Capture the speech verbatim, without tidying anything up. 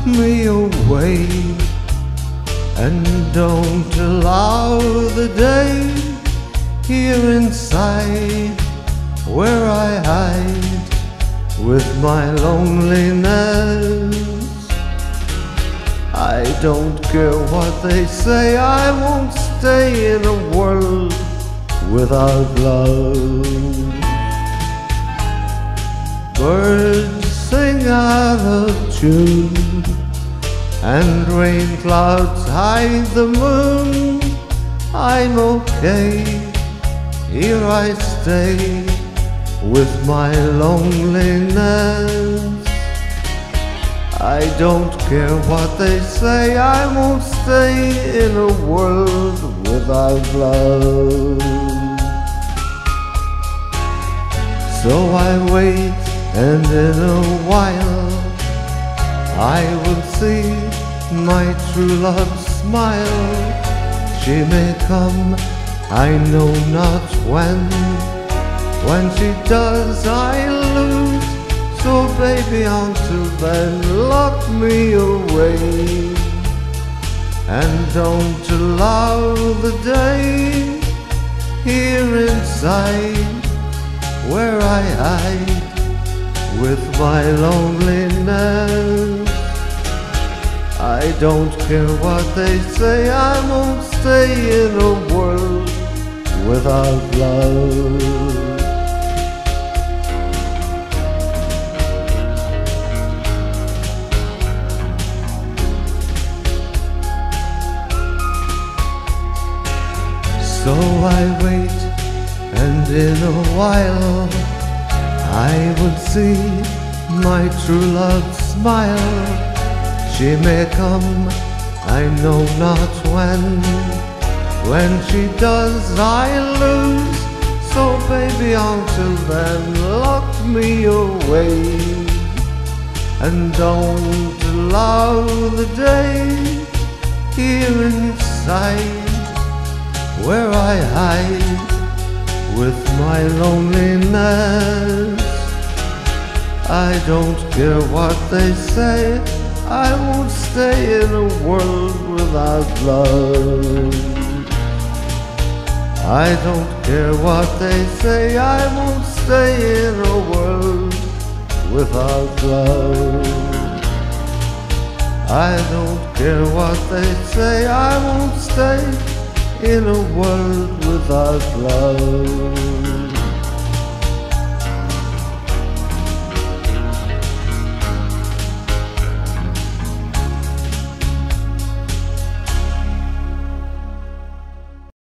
me away, and don't allow the day here inside where I hide with my loneliness. I don't care what they say, I won't stay in a world without love. Birds sing out of tune, and rain clouds hide the moon. I'm okay, here I stay with my loneliness. I don't care what they say, I won't stay in a world without love. So I wait, and in a while I will see my true love smile. She may come, I know not when. When she does, I lose. So baby, until then, lock me away, and don't allow the day here inside where I hide with my loneliness. I don't care what they say, I won't stay in a world without love. So I wait, and in a while I will see my true love smile. She may come, I know not when. When she does, I lose. So baby, until then, lock me away, and don't allow the day here inside where I hide with my loneliness. I don't care what they say, I won't stay in a world without love. I don't care what they say, I won't stay in a world without love. I don't care what they say, I won't stay in a world without love.